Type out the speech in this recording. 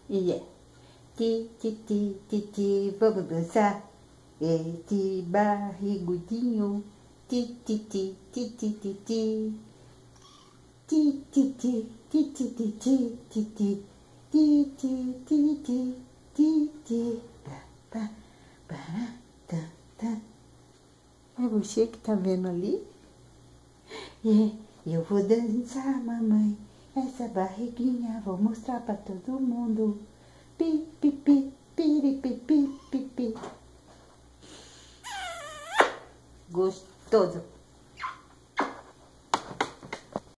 E é. Ti, ti, ti, ti, ti, vamos dançar. Esse barrigudinho. Ti, ti, ti, ti, ti, ti, ti. Ti, ti, ti, ti, ti, ti, ti, ti, ti. Ti, ti, ti, ti, ti, ti. Pa, pa, ta, ta. É você que tá vendo ali? Eu vou dançar, mamãe, essa barriguinha vou mostrar pra todo mundo. Pi, pi, pi, piri, pi, pi, pi, pi. Gostoso.